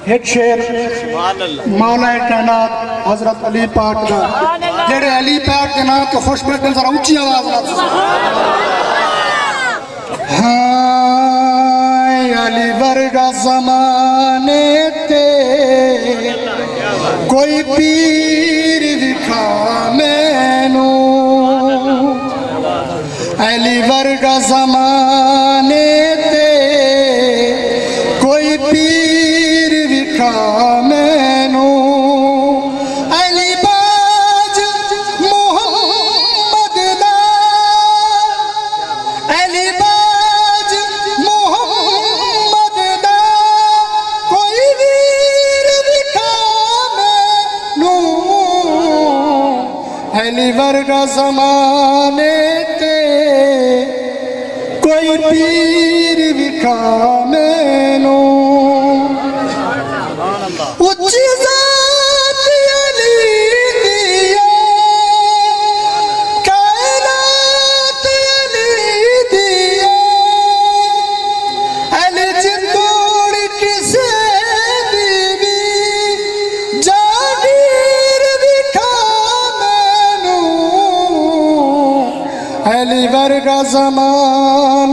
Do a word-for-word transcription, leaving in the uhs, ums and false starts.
ایک شیر مولا کائنات حضرت علی پاک دا جڑے علی پاک کے نام کے خوش بیٹھن ذرا اونچی آواز نہ ہائے علی ورگا زمانے تے کوئی پیر دکھا مینو علی ورگا زمانے تے کوئی پیر دکھا مینو علی باج محمد دا علی باج محمد دا کوئی ویر دکھا مینو علی ورگا زمانے تے کوئی پیر دکھا مینو اچھی ذات علی دیا کائنات علی دیا علی جندوڑ کسے دیوی جاگیر دکھا مینو علی ورگا زمان